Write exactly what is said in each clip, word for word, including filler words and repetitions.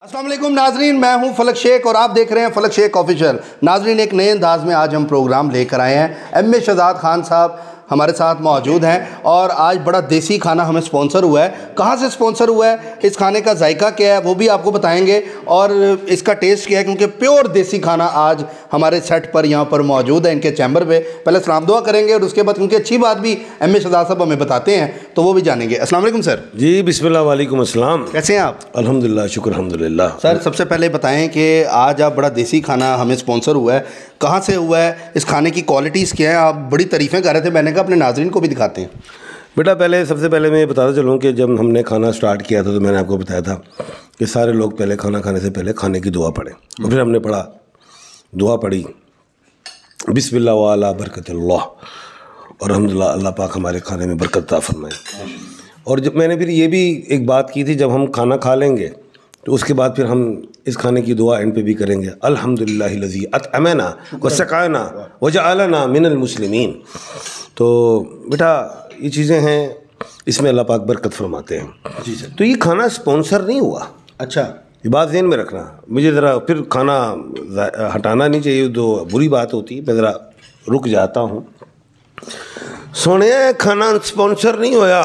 अस्सलाम वालेकुम नाजरीन, मैं हूं फलक शेख और आप देख रहे हैं फलक शेख ऑफिशियल। नाजरीन, एक नए अंदाज में आज हम प्रोग्राम लेकर आए हैं। एम ए शहजाद खान साहब हमारे साथ मौजूद हैं और आज बड़ा देसी खाना हमें स्पॉन्सर हुआ है। कहाँ से स्पॉन्सर हुआ है, इस खाने का जायका क्या है वो भी आपको बताएंगे और इसका टेस्ट क्या है, क्योंकि प्योर देसी खाना आज हमारे सेट पर यहाँ पर मौजूद है इनके चैम्बर पे। पहले सलाम दुआ करेंगे और उसके बाद क्योंकि अच्छी बात भी एम ए शहजाद साहब हमें बताते हैं तो वो भी जानेंगे। अस्सलाम वालेकुम सर। जी बिस्मिल्लाह, वालेकुम अस्सलाम। कैसे हैं आप? अल्हम्दुलिल्लाह, शुक्र अल्हम्दुलिल्लाह। सर सबसे पहले बताएं कि आज आप बड़ा देसी खाना हमें स्पॉन्सर हुआ है, कहाँ से हुआ है, इस खाने की क्वालिटीज़ क्या है? आप बड़ी तारीफ़ें कर रहे थे, मैंने कहा अपने नाजरीन को भी दिखाते हैं। बेटा पहले सबसे पहले मैं बताता चलूँ कि जब हमने खाना स्टार्ट किया था तो मैंने आपको बताया था कि सारे लोग पहले खाना खाने से पहले खाने की दुआ पढ़ें। और फिर हमने पढ़ा, दुआ पढ़ी, बिस्मिल्लाह वाला बरकतुल्लाह, और अल्हम्दुलिल्लाह अल्लाह पाक हमारे खाने में बरकत अता फरमाए। और जब मैंने फिर ये भी एक बात की थी, जब हम खाना खा लेंगे तो उसके बाद फिर हम इस खाने की दुआ एंड पे भी करेंगे, अल्हम्दुलिल्लाहिल्लज़ी अतअमना व सक़ाना व जअलना मिनल मुस्लिमीन। तो बेटा ये चीज़ें हैं, इसमें अल्लाह पाक बरकत फरमाते हैं। जी सर। तो ये खाना स्पॉन्सर नहीं हुआ। अच्छा, ये बात ज़हन में रखना, मुझे ज़रा फिर खाना हटाना नहीं चाहिए, तो बुरी बात होती है। मैं ज़रा रुक जाता हूँ। सोने खाना स्पॉन्सर नहीं होया,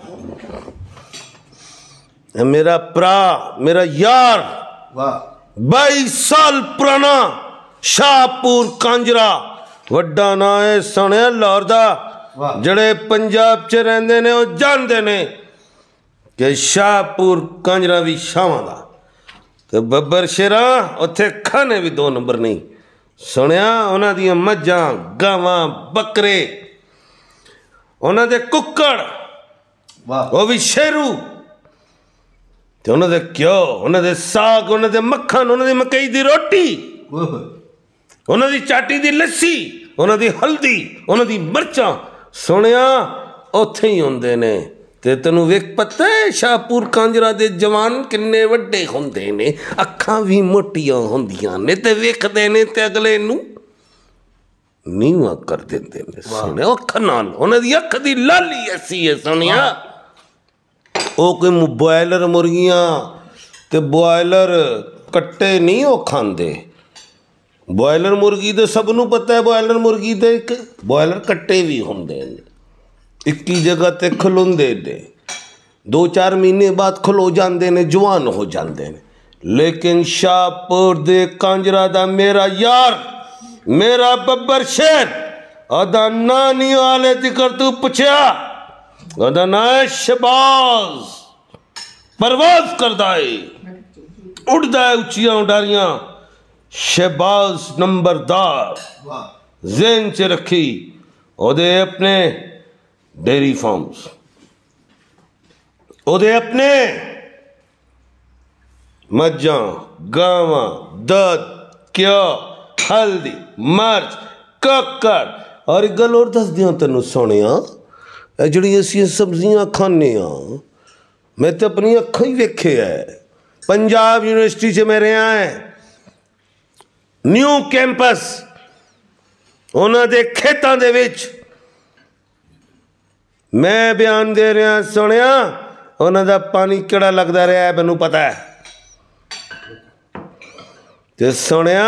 मेरा प्रा मेरा यार बाईस साल पुराना शाहपुर कांजरा वड्डा ना है सोने लाहौर दा, जड़े पंजाब च रहिंदे ने वो जानते ने कि शाहपुर कांजरा भी शावां दा ते बब्बर शेरा उत्थे खाने भी दो नंबर नहीं। सुनिया उन्हां दियां मज्जां गावां बकरे, उन्हां दे कुक्कड़, वो भी शेरू, ते उन्हां दे घ्यो, उन्हां दे साग, उन्हां दे मक्खन, उन्हां दी मकई दी रोटी, उन्हां दी चाटी दी लस्सी, उन्हां दी हल्दी, उन्हां दी मर्चां, सुनिया उत्थे ही हुंदे ने। ते तैनूं वेख पता है शाहपुर कांजरा दे जवान किन्ने वड्डे हुंदे ने, अखां भी मोटियां हुंदियां ने ते वेखदे ने ते अगले नूं नीवां कर दिंदे ने। सुनिया अख नाल उन्हां दी अख दी लाली ऐसी है सुनिया। ਉਹ कोई बॉयलर मुर्गियां ते बॉयलर कट्टे नहीं वो खांदे। बॉयलर मुर्गी तो सब नूं पता है, बॉयलर मुर्गी दे एक बॉयलर कट्टे भी होंदे ने, एक ही जगह ते खलोंदे ने, दो चार महीने बाद खलो जाते ने, जवान हो जाते ने। लेकिन शाहपुर दे कांजरा दा मेरा यार, मेरा बब्बर शेर, अदा नानी वाले दिकर तू पुछया, अदा ना है शहबाज, परवाज करदा है, उड़दा है उच्चियां उडारियां, शहबाज नंबरदार। ज़हन च रखी, ओदे अपने डेयरी फार्म्स, ओदे अपने मज्जां गावां, दूध, घ्यो, हल्दी, मर्च, कक्कड़। और एक गल और दस दियां तैनूं सोनिया, जिहड़ी असीं सब्जियां खाने आ, मैं तो अपनी अखां ही वेखे है। पंजाब यूनिवर्सिटी च मैं रहा है, न्यू कैंपस, उन्हां दे खेतां दे विच मैं बयान दे रहा सुनिया, उन्हां दा पानी केड़ा लगदा रहा है मैनूं पता है। ते सुनिया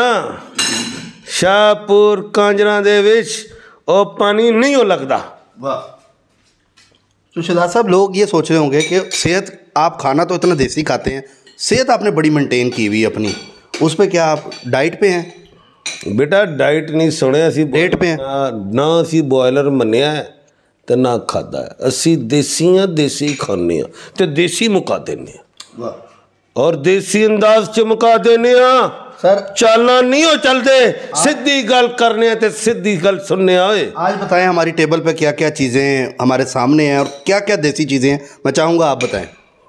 शाहपुर कांजरा दे विच ओ पानी नहीं हो लगदा। वाह। तो शहजाद साहब, लोग ये सोच रहे होंगे कि सेहत, आप खाना तो इतना देसी खाते हैं, सेहत आपने बड़ी मेंटेन की हुई अपनी, उस पर क्या आप डाइट पे हैं? बेटा डाइट नहीं सुने, असी डेट पे हैं ना, असी बॉयलर मन्निया है तो ना खादा है। असी देसी हाँ, देसी खाने तो देसी मुका देने, और देसी अंदाज च मुका देने सर। चालना नहीं हो चलते, सीधी गल करने ते सीधी गल सुनने आए। आज बताएं हमारी टेबल पे क्या क्या चीज़ें हमारे सामने हैं और क्या क्या देसी चीज़ें हैं, मैं चाहूँगा आप बताएं।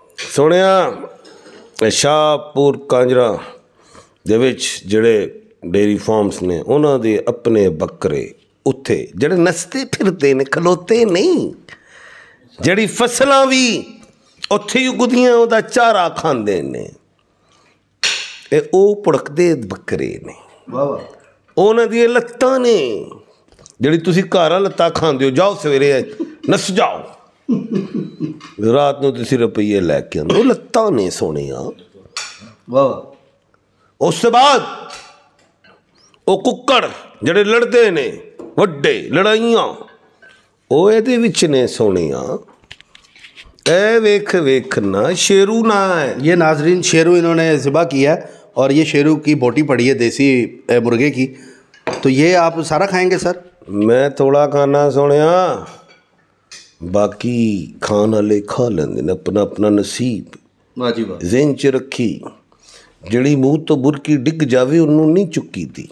सुनिया शाहपुर कांजरा दे विच जिहड़े डेयरी फार्म्स ने, उन्हां दे अपने बकरे उत्थे जिहड़े नसते फिरदे ने, खलोते नहीं, जिहड़ी फसलां भी उत्थे ही उगदियां, उहदा चारा खांदे ने, ए ओह भुड़कदे बकरे ने। उन्हां दी लत्तां ने, जिहड़ी तुसीं घर लत्तां खांदे हो, जाओ सवेरे नस जाओ, रात नूं तुसीं रुपये लैके आंदे हो, लत्तां ने सोहणियां। वाह। उस बाद ਉਹ ਕੁੱਕੜ ਜਿਹੜੇ ਲੜਦੇ ਨੇ ਵੱਡੇ ਲੜਾਈਆਂ ਉਹ ਇਹਦੇ ਵਿੱਚ ਨੇ ਸੋਹਣਿਆ। ए वेख वेखना शेरू ना है। ये नाजरीन शेरू इन्होंने ज़िबा किया है और ये शेरू की बोटी पड़ी है देसी मुर्गे की। तो ये आप सारा खाएंगे सर? मैं थोड़ा खाना सोनिया, बाकी खाना ले खा लेंगे अपना अपना नसीब। वाह जी वाह। ज़हन च रखी जड़ी मूँह तो बुरकी डिग जावे उन्होंने नहीं चुकी थी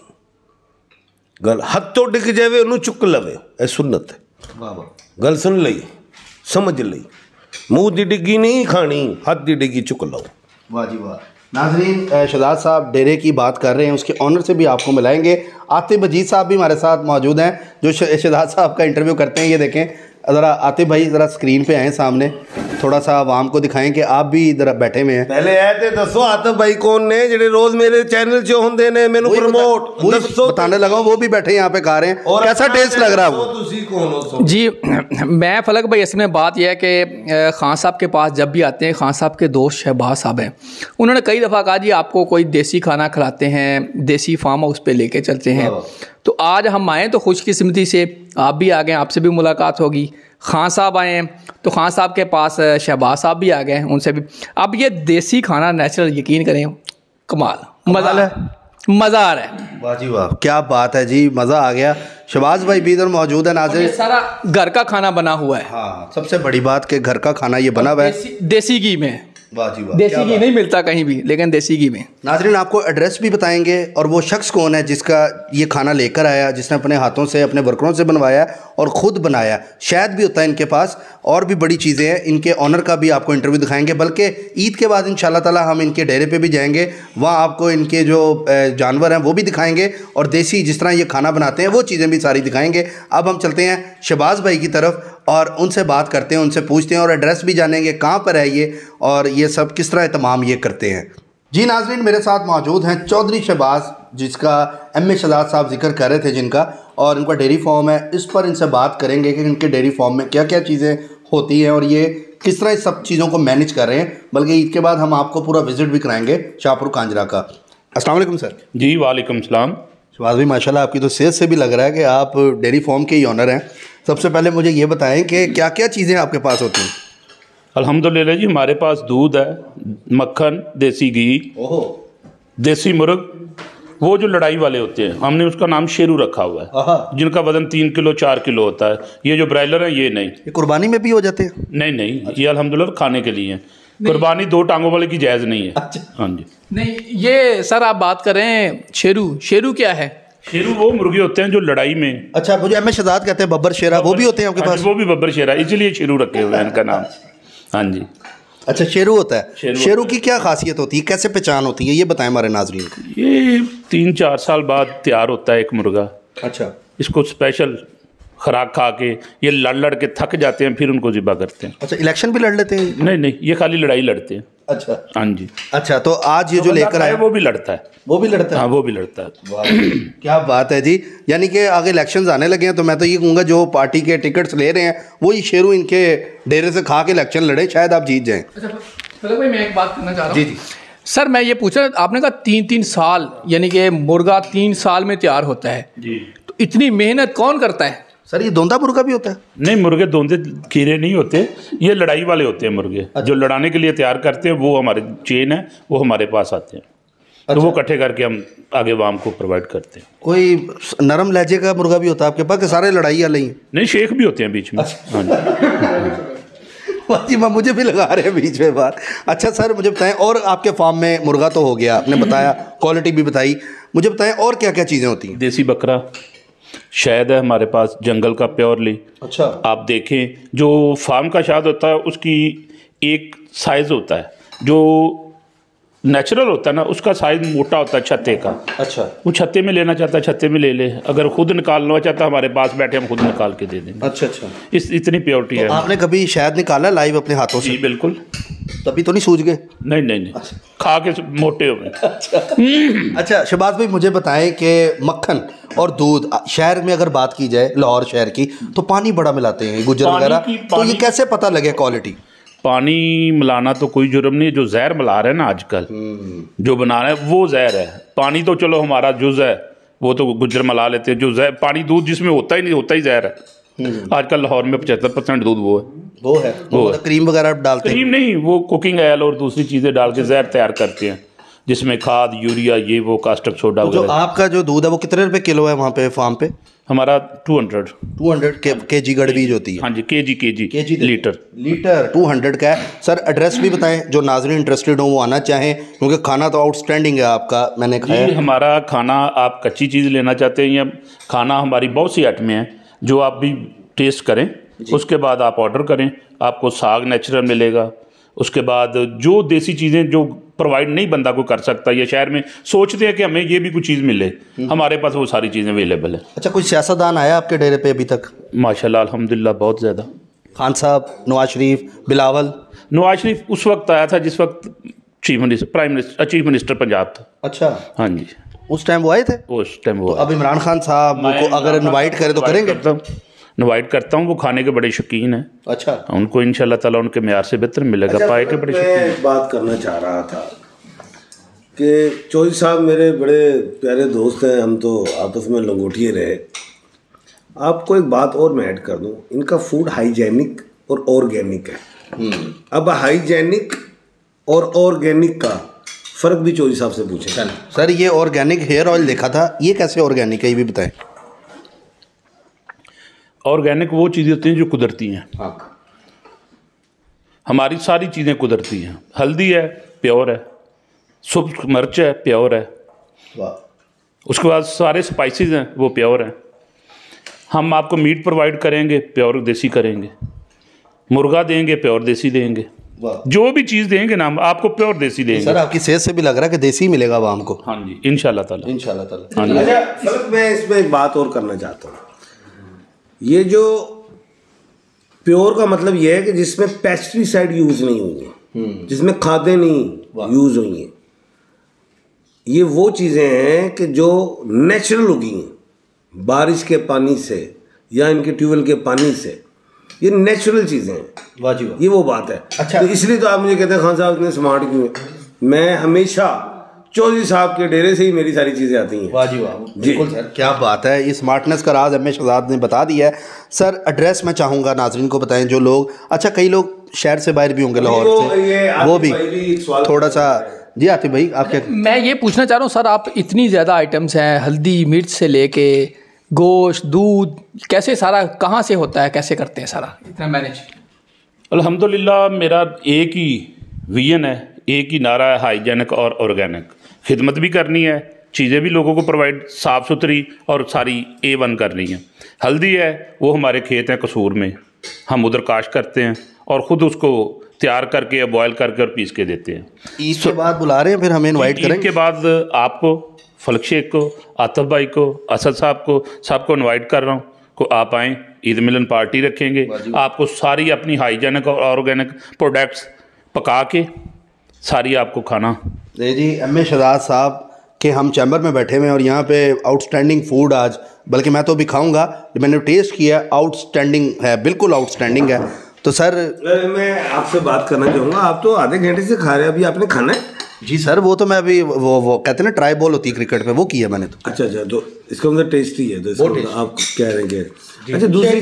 गल, हथ तो डिग जावे उन्होंने चुक लवे, ए सुन्नत है। वाह वाह। गल सुन लई समझ लई, मुँह दी डिग्गी नहीं खानी, हाथ दी डिग्गी चुक लो। वाह जी वाह। नाजरीन शहजाद साहब डेरे की बात कर रहे हैं, उसके ऑनर से भी आपको मिलाएंगे। आतिफ अजीज साहब भी हमारे साथ मौजूद हैं जो शहजाद साहब का इंटरव्यू करते हैं। ये देखें ज़रा आतिफ भाई, ज़रा स्क्रीन पे आए सामने, थोड़ा सा आवाम को दिखाएं कि आप भी इधर बैठे हुए हैं। पहले आए थे दसो आतिफ भाई कौन ने जेडे रोज मेरे चैनल च होंदे ने मेनू प्रमोट दसो, बताने लगा वो भी बैठे यहाँ पे खा रहे हैं। और कैसा टेस्ट लग रहा है वो? जी मैं फलक भाई, असल में बात यह है कि खान साहब के पास जब भी आते हैं, खान साहब के दोस्त शहबाज साहब हैं, उन्होंने कई दफ़ा कहा जी आपको कोई देसी खाना खिलाते हैं, देसी फार्म हाउस पे लेके चलते हैं। तो आज हम आए तो खुशकिस्मती से आप भी आ गए, आपसे भी मुलाकात होगी। खान साहब आए हैं तो खान साहब के पास शहबाज साहब भी आ गए, उनसे भी। अब ये देसी खाना नेचुरल, यकीन करें कमाल, मज़ा मज़ा आ रहा है। वाह जी वाह, क्या बात है जी, मज़ा आ गया। शहबाज भाई भी इधर मौजूद है नाज़रीन। सारा घर का खाना बना हुआ है। हाँ, सबसे बड़ी बात कि घर का खाना ये बना हुआ है देसी, देसी घी में। वाह जी वाह। देसी घी नहीं मिलता कहीं भी, लेकिन देसी घी में। नाजरीन आपको एड्रेस भी बताएंगे और वो शख्स कौन है जिसका ये खाना लेकर आया, जिसने अपने हाथों से अपने वर्करों से बनवाया और ख़ुद बनाया। शायद भी होता है इनके पास, और भी बड़ी चीज़ें हैं। इनके ऑनर का भी आपको इंटरव्यू दिखाएंगे, बल्कि ईद के बाद इंशाल्लाह ताला हम इनके डेरे पे भी जाएंगे, वहाँ आपको इनके जो जानवर हैं वो भी दिखाएंगे और देसी जिस तरह ये खाना बनाते हैं वो चीज़ें भी सारी दिखाएंगे। अब हम चलते हैं शहबाज भाई की तरफ और उनसे बात करते हैं, उनसे पूछते हैं और एड्रेस भी जानेंगे कहाँ पर है ये और ये सब किस तरह तमाम ये करते हैं। जी नाजरीन मेरे साथ मौजूद हैं चौधरी शहबाज, जिसका एम ए शहजाद साहब जिक्र कर रहे थे जिनका, और इनका डेयरी फार्म है। इस पर इनसे बात करेंगे कि इनके डेयरी फार्म में क्या क्या चीज़ें होती हैं और ये किस तरह इस सब चीज़ों को मैनेज कर रहे हैं। बल्कि ईद के बाद हम आपको पूरा विजिट भी कराएंगे शाहपुर कांजरा का। अस्सलाम वालेकुम सर। जी वालेकुम सलाम। शहबाज भाई माशाल्लाह आपकी तो सेहत से भी लग रहा है कि आप डेयरी फार्म के ही ऑनर हैं। सबसे पहले मुझे ये बताएं कि क्या क्या चीज़ें आपके पास होती हैं? अल्हम्दुलिल्लाह जी, हमारे पास दूध है, मक्खन, देसी घी, ओहो, देसी मुर्ग, वो जो लड़ाई वाले होते हैं, हमने उसका नाम शेरू रखा हुआ है, जिनका वजन तीन किलो चार किलो होता है। ये जो ब्रायलर हैं ये नहीं। ये कुर्बानी में भी हो जाते हैं? नहीं नहीं, ये अल्हम्दुलिल्लाह खाने के लिए हैं। कुर्बानी दो टांगों वाले की जायज़ नहीं है। अच्छा। हाँ जी। नहीं, ये सर आप बात कर रहे हैं शेरू, शेरू क्या है? शेरू वो मुर्गे होते हैं जो लड़ाई में। अच्छा, मुझे एम ए शहजाद कहते हैं बब्बर शेरा, वो भी होते हैं आपके हाँ पास? जी, वो भी बब्बर शेरा, इसलिए शेरू रखे हुए हैं इनका नाम। हाँ जी। अच्छा, शेरू होता है। शेरू, शेरू की क्या खासियत होती है, कैसे पहचान होती है, ये बताएं हमारे नाजरीन को। ये तीन चार साल बाद तैयार होता है एक मुर्गा। अच्छा। इसको स्पेशल खुराक खा के ये लड़ लड़ के थक जाते हैं, फिर उनको ज़िबा करते हैं। अच्छा, इलेक्शन भी लड़ लेते हैं? नहीं नहीं, ये खाली लड़ाई लड़ते हैं। अच्छा। हाँ जी। अच्छा, तो आज ये जो लेकर आए वो भी लड़ता है। वो भी लड़ता है? हाँ, वो भी लड़ता है। वाह, क्या बात है जी। यानी कि आगे इलेक्शंस आने लगे हैं तो मैं तो ये कहूँगा जो पार्टी के टिकट्स ले रहे हैं वही शेरू इनके डेरे से खा के इलेक्शन लड़े, शायद आप जीत जाएं। अच्छा चलो भाई, मैं एक बात करना चाह रहा हूँ। जी जी सर, मैं ये पूछ रहा, आपने कहा तीन तीन साल, यानी कि मुर्गा तीन साल में तैयार होता है जी। तो इतनी मेहनत कौन करता है? सर, ये दोंदा मुर्गा भी होता है? नहीं, मुर्गे दोंदे कीड़े नहीं होते, ये लड़ाई वाले होते हैं मुर्गे। जो लड़ाने के लिए तैयार करते हैं वो हमारे चेन है, वो हमारे पास आते हैं। तो वो इकट्ठे करके हम आगे वाम को प्रोवाइड करते हैं। कोई नरम लहजे का मुर्गा भी होता है आपके पास कि सारे लड़ाई वाले ही? नहीं, शेख भी होते हैं बीच में। हाँ जी, मैं मुझे भी लगा रहे हैं बीच में बात। अच्छा सर, मुझे बताएं, और आपके फार्म में मुर्गा तो हो गया, आपने बताया, क्वालिटी भी बताई, मुझे बताएं और क्या क्या चीज़ें होती हैं? देसी बकरा, शहद है हमारे पास जंगल का प्योरली। अच्छा। आप देखें जो फार्म का शहद होता है उसकी एक साइज़ होता है, जो नेचुरल होता है ना उसका साइज मोटा होता है छत्ते का। अच्छा। वो छत्ते में लेना चाहता है छत्ते में ले ले, अगर खुद निकालना चाहता है हमारे पास बैठे हम खुद निकाल के दे देंगे। अच्छा अच्छा। इस इतनी प्योरिटी तो है। आपने कभी शहद निकाला लाइव अपने हाथों से? जी बिल्कुल। तभी तो नहीं सूझ गए? नहीं नहीं नहीं, खा के मोटे हो गए। अच्छा। अच्छा शहबाज भाई, मुझे बताएं कि मक्खन और दूध, शहर में अगर बात की जाए लाहौर शहर की, तो पानी बड़ा मिलाते हैं गुजर पानी वगैरह, की- तो ये पानी- कैसे पता लगे क्वालिटी? पानी मिलाना तो कोई जुर्म नहीं है, जो जहर मिला रहे हैं ना आजकल जो बना रहे हैं वो जहर है। पानी तो चलो हमारा जुज है, वो तो गुजर मिला लेते हैं, जो जहर पानी दूध जिसमें होता ही नहीं होता ही जहर है। आजकल लाहौर में पचहत्तर परसेंट दूध वो है वो है वो है। क्रीम वगैरह डालते हैं? क्रीम नहीं, वो कुकिंग ऑयल और दूसरी चीज़ें डाल के जहर तैयार करते हैं, जिसमें खाद, यूरिया, ये वो कास्टिक सोडा जो आपका जो दूध है वो कितने रुपए किलो है वहाँ पे फार्म पे? हमारा टू हंड्रेड टू हंड्रेड के जी गड़बीज होती है? हाँ जी, के जी के जी के जी लीटर लीटर टू हंड्रेड का है। सर एड्रेस भी बताएं, जो नाज़रीन इंटरेस्टेड हो वो आना चाहें, क्योंकि खाना तो आउटस्टैंडिंग है आपका, मैंने खाया। जी, हमारा खाना आप कच्ची चीज़ लेना चाहते हैं या खाना हमारी बहुत सी आइटमें हैं जो आप भी टेस्ट करें, उसके बाद आप ऑर्डर करें, आपको साग नेचुरल मिलेगा। उसके बाद जो देसी चीज़ें जो प्रोवाइड नहीं बंदा को कर सकता, या शहर में सोचते हैं कि हमें ये भी कुछ चीज़ मिले, हमारे पास वो सारी चीज़ें अवेलेबल है। अच्छा, कोई सियासतदान आया आपके डेरे पे अभी तक? माशाल्लाह अल्हम्दुलिल्लाह बहुत ज़्यादा। खान साहब, नवाज शरीफ, बिलावल? नवाज शरीफ उस वक्त आया था जिस वक्त chief minister prime minister chief minister Punjab था। अच्छा, हाँ जी, उस टाइम वो आए थे? उस टाइम वो। तो अब इमरान खान साहब को अगर इनवाइट करें तो करेंगे? इनवाइट करता हूँ, वो खाने के बड़े शौकीन हैं। अच्छा, उनको इंशाल्लाह ताला उनके म्यार से बेहतर मिलेगा। अच्छा, पाए के बड़े शौकीन। मैं बात करना चाह रहा था कि चौधरी साहब मेरे बड़े प्यारे दोस्त हैं, हम तो आपस में लंगोटिए रहे। आपको एक बात और मैं ऐड कर दूं, इनका फूड हाइजेनिक और ऑर्गेनिक है। अब हाइजेनिक और ऑर्गेनिक का फ़र्क भी चौधरी साहब से पूछें। सर ये ऑर्गेनिक हेयर ऑयल देखा था, ये कैसे ऑर्गेनिक है ये भी बताएं। ऑर्गेनिक वो चीज़ें होती हैं जो कुदरती हैं। हाँ, हमारी सारी चीज़ें कुदरती हैं। हल्दी है प्योर है, सूख मिर्च है प्योर है, वाह। उसके बाद सारे स्पाइसेस हैं वो प्योर हैं। हम आपको मीट प्रोवाइड करेंगे प्योर देसी करेंगे, मुर्गा देंगे प्योर देसी देंगे, जो भी चीज़ देंगे ना हम आपको प्योर देसी देंगे। सर आपकी सेहत से भी लग रहा है कि देसी मिलेगा वो हमको। हाँ जी, इंशाल्लाह ताला इंशाल्लाह ताला। हाँ जी। अच्छा, फर्क मैं इसमें एक बात और करना चाहता हूँ। ये जो प्योर का मतलब ये है कि जिसमें पेस्टिसाइड यूज नहीं हुई है, जिसमें खादें नहीं यूज हुई हैं, ये वो चीज़ें हैं कि जो नेचुरल उगी हैं बारिश के पानी से या इनके ट्यूबवेल के पानी से, ये नेचुरल चीज़ें हैं। वाह जी वाह। ये वो बात है। अच्छा, तो इसलिए तो आप मुझे कहते हैं खान साहब इतने स्मार्ट क्यों हैं। मैं हमेशा चौधरी साहब के डेरे से ही मेरी सारी चीज़ें आती हैं। वाह जी वाह, बिल्कुल सर, क्या बात है। ये स्मार्टनेस का राज एम ए शहजाद ने बता दिया है। सर एड्रेस मैं चाहूँगा नाजरीन को बताएं, जो लोग, अच्छा कई लोग शहर से बाहर भी होंगे लाहौर से, वो भी थोड़ा सा। जी आतिफ भाई आप क्या? मैं ये पूछना चाह रहा हूँ सर, आप इतनी ज़्यादा आइटम्स हैं, हल्दी मिर्च से लेके गोश्त दूध, कैसे सारा कहाँ से होता है, कैसे करते हैं सारा इतना मैनेज? अल्हम्दुलिल्लाह मेरा एक ही विजन है, एक ही नारा है, हाइजेनिक और ऑर्गेनिक। खिदमत भी करनी है, चीज़ें भी लोगों को प्रोवाइड साफ़ सुथरी और सारी ए वन करनी है। हल्दी है वो हमारे खेत हैं कसूर में, हम उधर काश्त करते हैं और ख़ुद उसको तैयार करके बॉयल करके और पीस के देते हैं। ईद के बाद बुला रहे हैं, फिर हमें इनवाइट करेंगे। ईद के बाद आपको, फलक शेख को, आतिफ भाई को, असद साहब को, सबको इनवाइट कर रहा हूँ को आप आएँ, ईद मिलन पार्टी रखेंगे। आपको सारी अपनी हाइजेनिक और ऑर्गेनिक प्रोडक्ट्स पका के सारी आपको खाना। जी एम ए शहजाद साहब के हम चैम्बर में बैठे हुए हैं और यहाँ पे आउटस्टैंडिंग फूड आज, बल्कि मैं तो अभी खाऊंगा, मैंने टेस्ट किया, आउटस्टैंडिंग है, बिल्कुल आउटस्टैंडिंग है। तो सर मैं आपसे बात करना चाहूँगा, आप तो आधे घंटे से खा रहे हैं, अभी आपने खाना है? जी सर, वो तो मैं अभी वो वो कहते हैं ना ट्राई बॉल होती है क्रिकेट पे, वो किया मैंने तो। अच्छा अच्छा, तो इसका मतलब टेस्टी है, तो इसका मतलब आप कह रहे हैं कि अच्छा दूसरी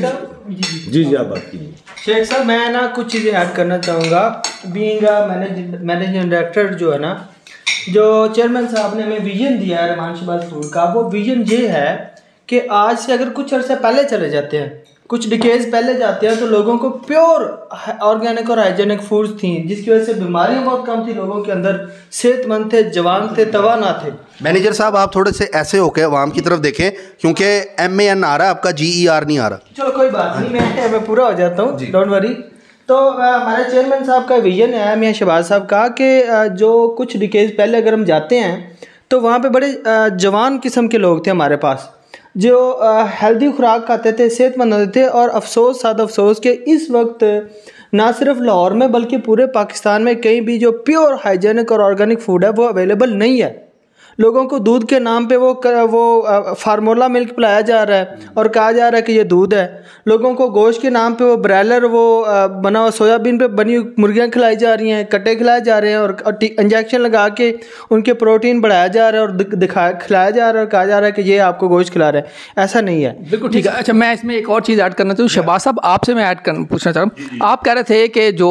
जी जी आप बात कीजिए। शेख साहब मैं ना कुछ चीज़ें ऐड करना चाहूँगा। बीइंग मैनेज मैनेजिंग डायरेक्टर जो है ना, जो चेयरमैन साहब ने हमें विजन दिया है रहमान शहबाज फूड का, वो विजन ये है कि आज से अगर कुछ अर्से पहले चले जाते हैं, कुछ डिकेज पहले जाते हैं, तो लोगों को प्योर ऑर्गेनिक और हाइजेनिक फूड्स थी, जिसकी वजह से बीमारियां बहुत कम थी, लोगों के अंदर सेहतमंद थे, जवान थे, तवाना थे। मैनेजर साहब आप थोड़े से ऐसे होके अवाम की तरफ देखें, क्योंकि एम ए एन आ रहा है आपका, जी ई आर नहीं आ रहा। चलो कोई बात नहीं, मैं मैं पूरा हो जाता हूँ, डोंट वरी। तो हमारे चेयरमैन साहब का विजन है, मियां शहबाज साहब का, कि जो कुछ डिकेज पहले अगर हम जाते हैं तो वहाँ पे बड़े जवान किस्म के लोग थे हमारे पास, जो हेल्दी खुराक खाते थे, सेहतमंद होते थे। और अफसोस साथ अफसोस के इस वक्त ना सिर्फ लाहौर में बल्कि पूरे पाकिस्तान में कहीं भी जो प्योर हाइजेनिक और ऑर्गेनिक फूड है वो अवेलेबल नहीं है। लोगों को दूध के नाम पे वो कर, वो फार्मूला मिल्क पिलाया जा रहा है और कहा जा रहा है कि ये दूध है। लोगों को गोश्त के नाम पे वो ब्रायलर वो बना हुआ सोयाबीन पे बनी मुर्गियाँ खिलाई जा रही हैं, कट्टे खिलाए जा रहे हैं और इंजेक्शन लगा के उनके प्रोटीन बढ़ाया जा रहा है और दिखा खिलाया जा रहा है और कहा जा रहा है कि ये आपको गोश्त खिला रहा है। ऐसा नहीं है। बिल्कुल ठीक है। अच्छा, मैं इसमें एक और चीज़ ऐड करना चाहूँ। शहबाज साहब, आपसे मैं ऐड कर पूछना चाह रहा हूँ, आप कह रहे थे कि जो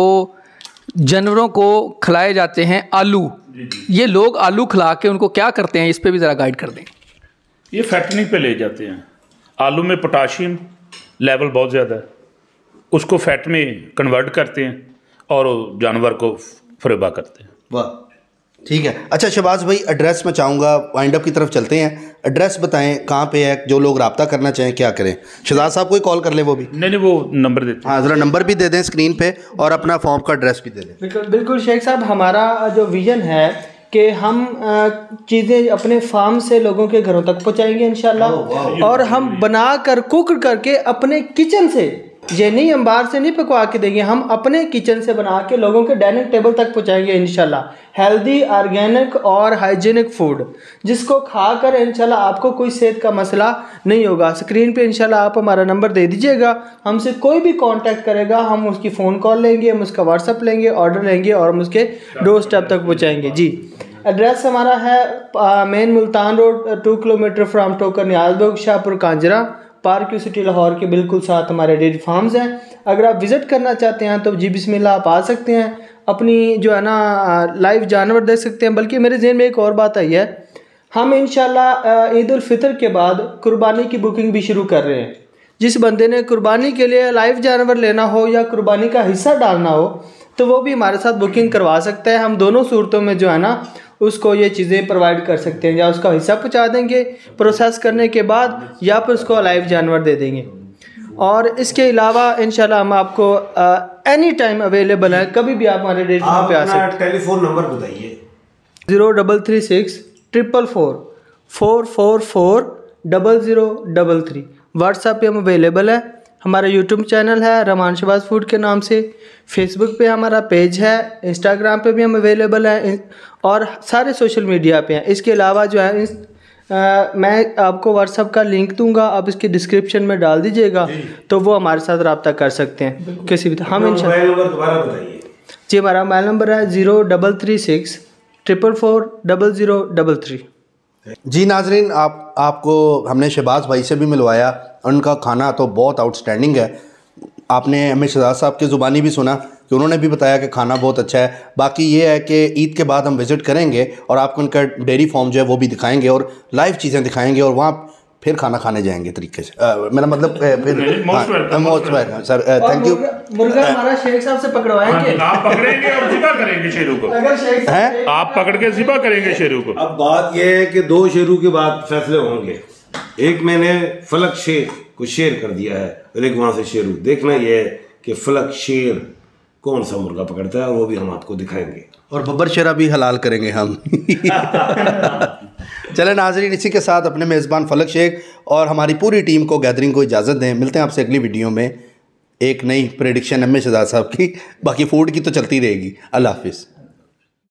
जानवरों को खिलाए जाते हैं आलू, ये लोग आलू खिला के उनको क्या करते हैं, इस पे भी ज़रा गाइड कर दें। ये फैटनिंग पे ले जाते हैं। आलू में पोटाशियम लेवल बहुत ज़्यादा है, उसको फैट में कन्वर्ट करते हैं और जानवर को फरेबा करते हैं। वाह, ठीक है। अच्छा शहबाज भाई, एड्रेस मैं चाहूँगा, वाइंड अप की तरफ चलते हैं। एड्रेस बताएं कहाँ पे है, जो लोग रब्ता करना चाहें क्या करें। शहजाद साहब को ही कॉल कर ले, वो भी नहीं नहीं वो नंबर देते हैं। हाँ, ज़रा नंबर भी दे दें स्क्रीन पे और अपना फॉर्म का एड्रेस भी दे दें। बिल्कुल बिल्कुल शेख साहब, हमारा जो विज़न है कि हम चीज़ें अपने फार्म से लोगों के घरों तक पहुँचाएंगे इंशाल्लाह, और हम बना कर कुक करके अपने किचन से, ये नहीं हम बाहर से नहीं पकवा के देंगे, हम अपने किचन से बना के लोगों के डाइनिंग टेबल तक पहुंचाएंगे इंशाल्लाह। हेल्दी, ऑर्गेनिक और हाइजीनिक फूड, जिसको खाकर इंशाल्लाह आपको कोई सेहत का मसला नहीं होगा। स्क्रीन पे इंशाल्लाह आप हमारा नंबर दे दीजिएगा, हमसे कोई भी कांटेक्ट करेगा, हम उसकी फ़ोन कॉल लेंगे, हम उसका व्हाट्सअप लेंगे, ऑर्डर लेंगे और हम उसके डोर स्टेप तक पहुँचाएँगे। जी, एड्रेस हमारा है main Multan road, two kilometre from Tokar Niazbagh, Shahpur Kanjra, park city Lahore के बिल्कुल साथ हमारे डेयरी फार्म्स हैं। अगर आप विज़िट करना चाहते हैं तो जी बिस्मिल्लाह आप आ सकते हैं, अपनी जो है ना लाइव जानवर देख सकते हैं। बल्कि मेरे जहन में एक और बात आई है, हम इंशाल्लाह ईद उल फितर के बाद कुर्बानी की बुकिंग भी शुरू कर रहे हैं। जिस बंदे ने कुर्बानी के लिए लाइव जानवर लेना हो या कुर्बानी का हिस्सा डालना हो तो वो भी हमारे साथ बुकिंग करवा सकता है। हम दोनों सूरतों में जो है ना उसको ये चीज़ें प्रोवाइड कर सकते हैं, या उसका हिस्सा पहुंचा देंगे प्रोसेस करने के बाद, या फिर उसको लाइव जानवर दे देंगे। और इसके अलावा इंशाल्लाह हम आपको एनी टाइम अवेलेबल है, कभी भी आप हमारे डेट पे आ सकते हैं। टेलीफोन नंबर बताइए। Zero double three six triple four four four four double zero double three. WhatsApp पे हम अवेलेबल है। हमारा यूट्यूब चैनल है रहमान शहबाज फूड के नाम से, फेसबुक पे हमारा पेज है, इंस्टाग्राम पे भी हम अवेलेबल हैं और सारे सोशल मीडिया पे हैं। इसके अलावा जो है इस, आ, मैं आपको व्हाट्सअप का लिंक दूंगा, आप इसके डिस्क्रिप्शन में डाल दीजिएगा तो वो हमारे साथ रब्ता कर सकते हैं किसी भी। हम मोबाइल नंबर दोबारा बताइए। जी, हमारा मोबाइल नंबर है zero double three six triple four double zero double three. जी नाजरीन, आप आपको हमने शहबाज भाई से भी मिलवाया, उनका खाना तो बहुत आउटस्टैंडिंग है। आपने हमें शहजाद साहब की ज़ुबानी भी सुना कि उन्होंने भी बताया कि खाना बहुत अच्छा है। बाकी ये है कि ईद के बाद हम विज़िट करेंगे और आपको उनका डेयरी फार्म जो है वो भी दिखाएंगे और लाइव चीज़ें दिखाएंगे और वहाँ फिर खाना खाने जाएंगे तरीके से। आ, मेरा मतलब फिर most welcome sir, thank you. मुर्गा हमारा शेख साहब से पकड़वाएंगे, आप पकड़ेंगे और ज़िबा करेंगे शेरू को। अगर शेख हैं आप पकड़ के ज़िबा करेंगे शेरू को। अब बात यह है कि दो शेरू के बाद फैसले होंगे। एक मैंने फलक शेर को शेर कर दिया है और एक वहां से शेरू। देखना यह है कि फलक शेर कौन सा मुर्गा पकड़ता है और वो भी हम आपको दिखाएंगे और बब्बर शेरा भी हलाल करेंगे हम। चलें नाजरीन, इसी के साथ अपने मेज़बान फलक शेख और हमारी पूरी टीम को गैदरिंग को इजाज़त दें। मिलते हैं आपसे अगली वीडियो में एक नई प्रेडिक्शन एम ए शहजाद साहब की। बाकी फूड की तो चलती रहेगी। अल्लाह हाफिज़।